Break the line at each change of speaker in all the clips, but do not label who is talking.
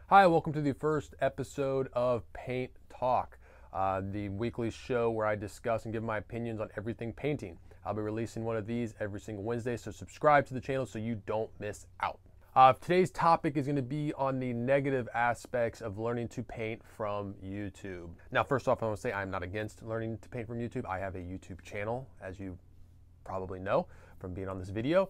Hi, welcome to the first episode of Paint Talk, the weekly show where I discuss and give my opinions on everything painting. I'll be releasing one of these every single Wednesday, so subscribe to the channel so you don't miss out. Today's topic is going to be on the negative aspects of learning to paint from YouTube. Now, first off, I want to say I'm not against learning to paint from YouTube. I have a YouTube channel, as you probably know from being on this video.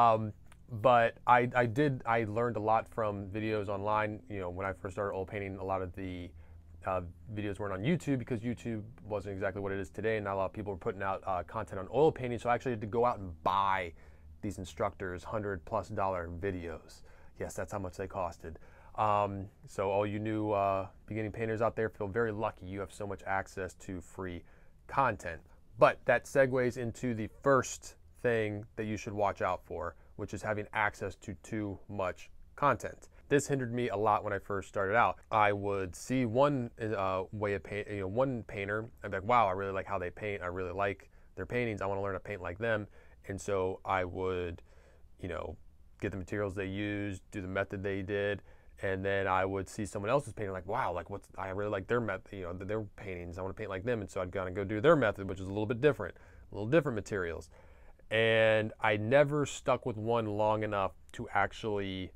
But I learned a lot from videos online. You know, when I first started oil painting, a lot of the videos weren't on YouTube because YouTube wasn't exactly what it is today, and not a lot of people were putting out content on oil painting. So I actually had to go out and buy these instructors $100+ videos. Yes, that's how much they costed. So all you new beginning painters out there, feel very lucky. You have so much access to free content. But that segues into the first thing that you should watch out for, which is having access to too much content. This hindered me a lot when I first started out. I would see one way of paint, one painter. I'd be like, wow, I really like how they paint. I really like their paintings. I want to learn to paint like them. And so I would, get the materials they used, do the method they did, and then I would see someone else's painting, like, wow, I really like their method, their paintings. I want to paint like them. And so I'd kind of go do their method, which is a little bit different, materials. And I never stuck with one long enough to actually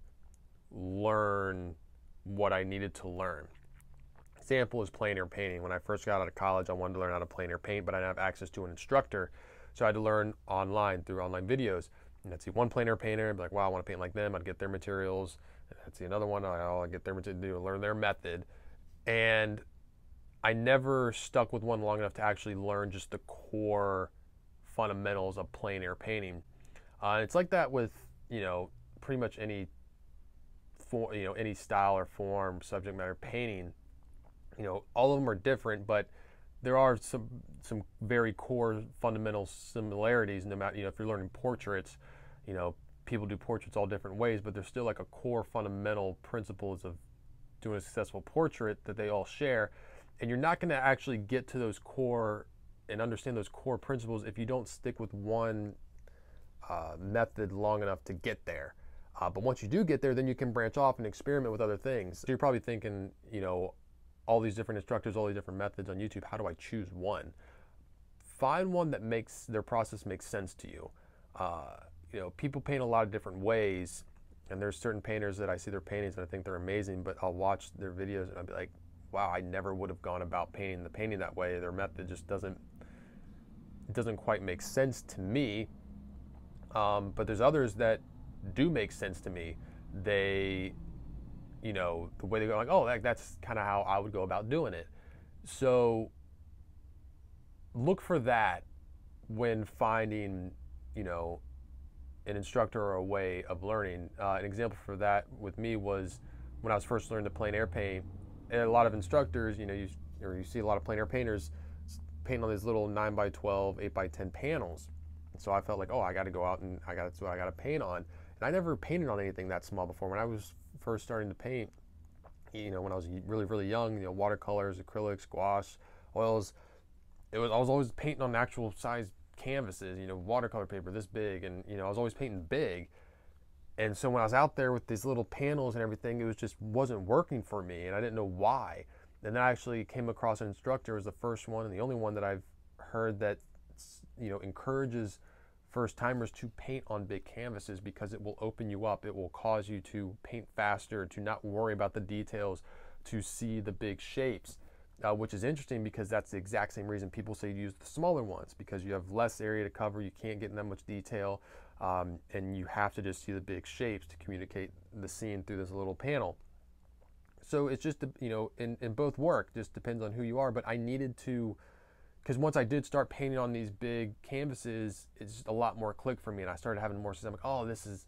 learn what I needed to learn. Example is plein air painting. When I first got out of college, I wanted to learn how to plein air paint, but I didn't have access to an instructor. So I had to learn online through online videos. And I'd see one plein air painter, I'd be like, wow, I want to paint like them. I'd get their materials. And I'd see another one, I'd get their material, learn their method. And I never stuck with one long enough to actually learn just the core fundamentals of plein air painting. And it's like that with, pretty much any any style or form, subject matter painting. All of them are different, but there are some very core fundamental similarities. No matter, if you're learning portraits, people do portraits all different ways, but there's still like a core fundamental principles of doing a successful portrait that they all share. And you're not going to actually get to those core and understand those core principles if you don't stick with one method long enough to get there. But once you do get there, then you can branch off and experiment with other things. So you're probably thinking, all these different instructors, all these different methods on YouTube. How do I choose one? Find one that makes their process make sense to you. People paint a lot of different ways, and there's certain painters that I see their paintings and I think they're amazing, but I'll watch their videos and I'll be like, wow, I never would have gone about painting the painting that way. Their method just doesn't quite make sense to me. But there's others that do make sense to me. They, the way they go, like, oh, that's kind of how I would go about doing it. So look for that when finding, an instructor or a way of learning. An example for that with me was when I was first learning to plein air paint. And a lot of instructors, you see a lot of plein air painters painting on these little 9x12, 8x10 panels. So I felt like, oh, I got to go out and that's what I got to paint on. And I never painted on anything that small before. When I was first starting to paint, when I was really, really young, watercolors, acrylics, gouache, oils, I was always painting on actual size canvases, watercolor paper this big, and I was always painting big. And so when I was out there with these little panels and everything, it wasn't working for me, and I didn't know why. And then I actually came across an instructor. It was the first one and the only one that I've heard that encourages first timers to paint on big canvases, because it will open you up. It will cause you to paint faster, to not worry about the details, to see the big shapes, which is interesting because that's the exact same reason people say to use the smaller ones, because you have less area to cover, you can't get in that much detail, and you have to just see the big shapes to communicate the scene through this little panel. So it's just, in both work, just depends on who you are. But I needed to, because once I did start painting on these big canvases, it's just a lot more click for me, and I started having more system. Like, oh, this is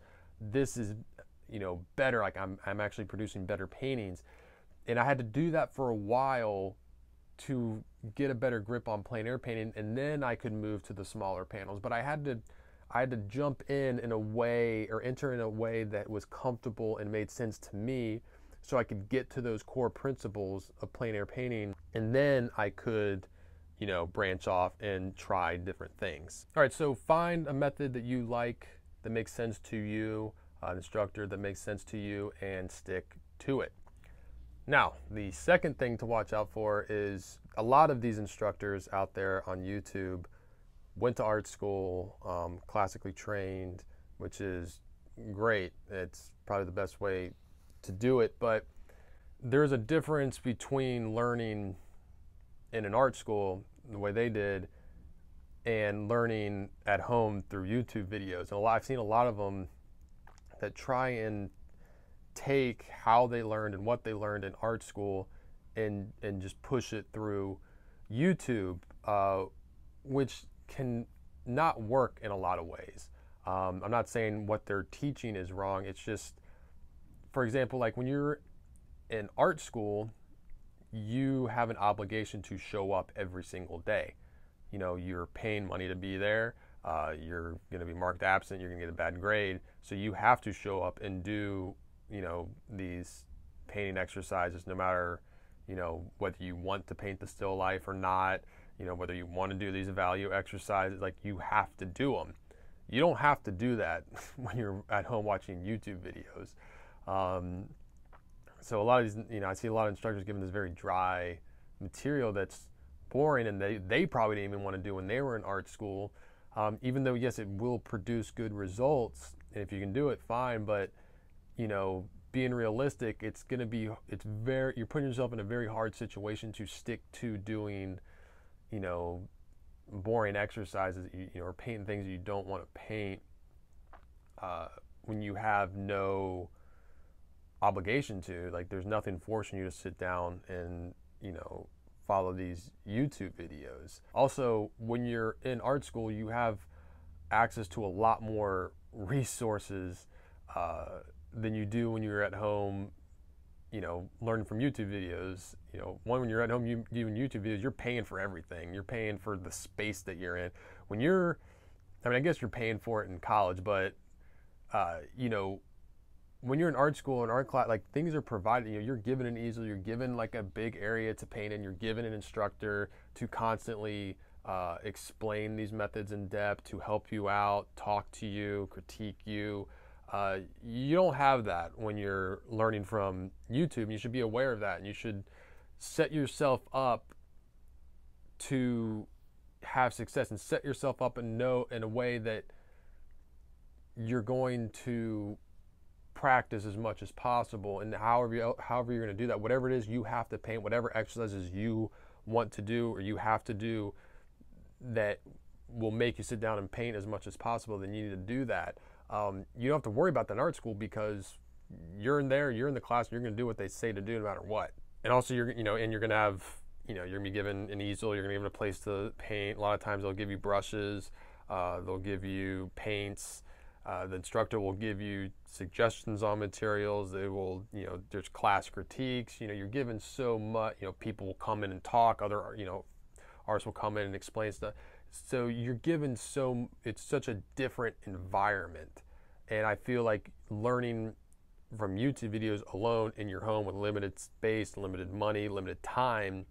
better. Like I'm actually producing better paintings, and I had to do that for a while to get a better grip on plein air painting, and then I could move to the smaller panels. But I had to jump in a way, or enter in a way that was comfortable and made sense to me, so I could get to those core principles of plein air painting, and then I could branch off and try different things. All right, so find a method that you like, that makes sense to you, an instructor that makes sense to you, and stick to it. Now, the second thing to watch out for is a lot of these instructors out there on YouTube went to art school, classically trained, which is great. It's probably the best way to do it, but there's a difference between learning in an art school, the way they did, and learning at home through YouTube videos. And I've seen a lot of them that try and take how they learned and what they learned in art school and just push it through YouTube, which can not work in a lot of ways. I'm not saying what they're teaching is wrong. It's just, for example, like when you're in art school, you have an obligation to show up every single day. You know, you're paying money to be there. You're going to be marked absent. You're going to get a bad grade. So you have to show up and do, you know, these painting exercises, no matter, you know, whether you want to paint the still life or not, you know, whether you want to do these value exercises, like you have to do them. You don't have to do that when you're at home watching YouTube videos. So a lot of these, you know, I see a lot of instructors giving this very dry material that's boring, and they probably didn't even want to do when they were in art school. Even though, yes, it will produce good results, and if you can do it, fine, but, you know, being realistic, you're putting yourself in a very hard situation to stick to doing, you know, boring exercises, you know, or painting things you don't want to paint when you have no obligation to. Like, there's nothing forcing you to sit down and, you know, follow these YouTube videos. Also, when you're in art school, you have access to a lot more resources than you do when you're at home, you know, learning from YouTube videos. You know, when you're at home doing YouTube videos, you're paying for everything. You're paying for the space that you're in. I guess you're paying for it in college, but, you know, when you're in art school and art class, like, things are provided. You know, you're given an easel, you're given like a big area to paint in, you're given an instructor to constantly explain these methods in depth, to help you out, talk to you, critique you. You don't have that when you're learning from YouTube. You should be aware of that, and you should set yourself up to have success and set yourself up in a way that you're going to practice as much as possible. And however you're going to do that, whatever it is you have to paint, whatever exercises you want to do or you have to do that will make you sit down and paint as much as possible, then you need to do that. You don't have to worry about that in art school, because you're in the class, you're going to do what they say to do no matter what. And also, you're going to have, you know, you're going to be given an easel, you're going to be given a place to paint. A lot of times they'll give you brushes, they'll give you paints. The instructor will give you suggestions on materials. They will, you know, there's class critiques. You know, you're given so much. You know, people will come in and talk. Other, you know, artists will come in and explain stuff. So you're given it's such a different environment. And I feel like learning from YouTube videos alone in your home with limited space, limited money, limited time,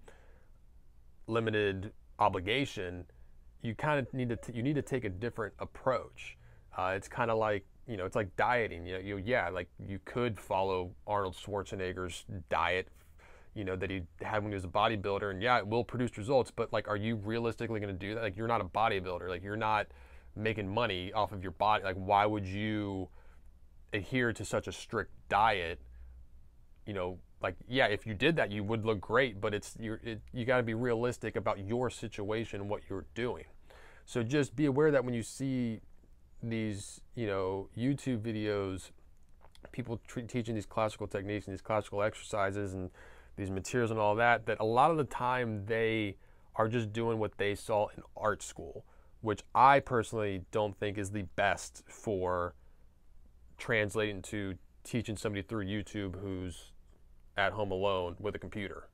limited obligation, you kind of need to take a different approach. It's kind of like, you know, it's like dieting. Like you could follow Arnold Schwarzenegger's diet, you know, that he had when he was a bodybuilder, and yeah, it will produce results, but like, are you realistically going to do that? Like, you're not a bodybuilder. Like, you're not making money off of your body. Like, why would you adhere to such a strict diet? You know, like, yeah, if you did that, you would look great, but you got to be realistic about your situation and what you're doing. So just be aware that when you see these, you know, YouTube videos, people teaching these classical techniques and these classical exercises and these materials and all that, that a lot of the time they are just doing what they saw in art school, which I personally don't think is the best for translating to teaching somebody through YouTube who's at home alone with a computer.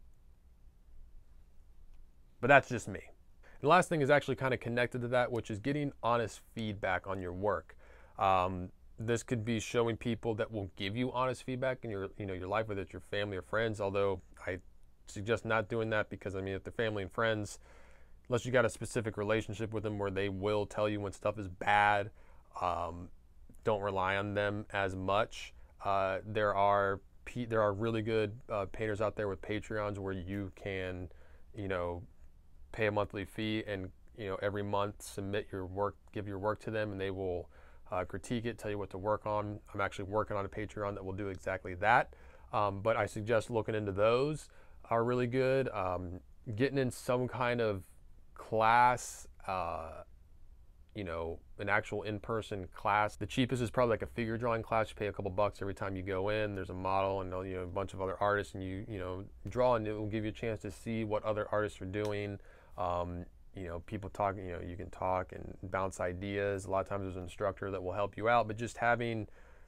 But that's just me. The last thing is actually kind of connected to that, which is getting honest feedback on your work. This could be showing people that will give you honest feedback in your life, whether it's your family or friends, although I suggest not doing that, because I mean, if they're family and friends, unless you got a specific relationship with them where they will tell you when stuff is bad, don't rely on them as much. There are there are really good painters out there with Patreons where you can, you know, pay a monthly fee and, you know, every month submit your work, give your work to them, and they will critique it, tell you what to work on. I'm actually working on a Patreon that will do exactly that. But I suggest looking into those. Are really good. Getting in some kind of class, you know, an actual in-person class. The cheapest is probably like a figure drawing class. You pay a couple bucks every time you go in. There's a model and, you know, a bunch of other artists, and you know, draw, and it will give you a chance to see what other artists are doing. You know, people talking, you know, you can talk and bounce ideas. A lot of times there's an instructor that will help you out, but just having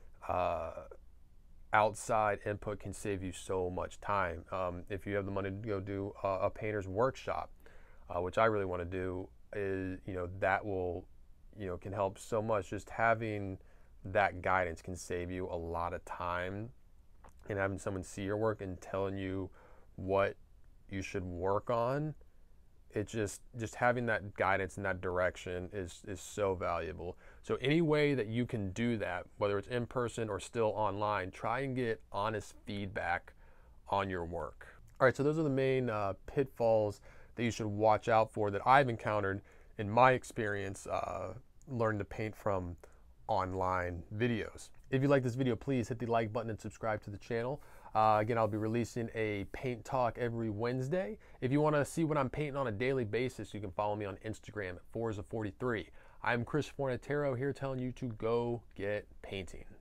outside input can save you so much time. If you have the money to go do a painter's workshop, which I really want to do, is, you know, that will, you know, can help so much. Just having that guidance can save you a lot of time, and having someone see your work and telling you what you should work on, it just having that guidance and that direction is so valuable. So any way that you can do that, whether it's in person or still online, try and get honest feedback on your work. All right, so those are the main pitfalls that you should watch out for that I've encountered in my experience learning to paint from online videos. If you like this video, please hit the like button and subscribe to the channel. Again, I'll be releasing a paint talk every Wednesday. If you want to see what I'm painting on a daily basis, you can follow me on Instagram at Forza43. I'm Chris Fornatero here telling you to go get painting.